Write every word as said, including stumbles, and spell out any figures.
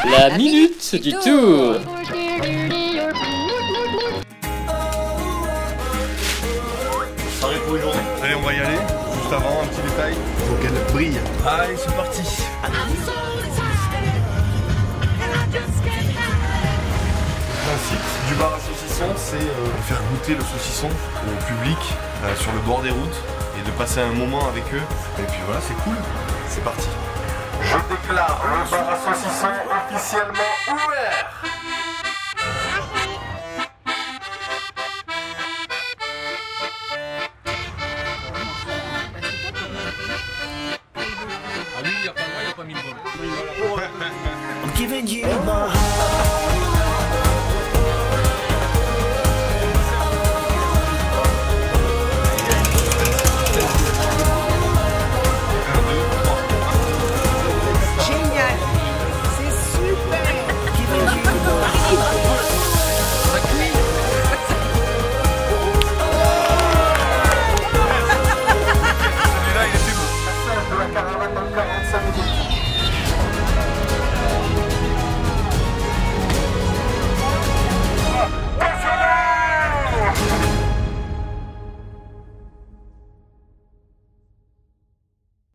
La minute du tour. Pareil pour aujourd'hui. Allez, on va y aller. Juste avant, un petit détail. Faut qu'elle brille. Allez, c'est parti. Le principe du bar à saucisson, c'est euh, faire goûter le saucisson au public euh, sur le bord des routes et de passer un moment avec eux. Et puis voilà, c'est cool. C'est parti. Je déclare le bar à saucisson officiellement ouvert. Ah lui, il n'y a pas le droit, il n'y a pas mis le vol. I'm giving you my heart.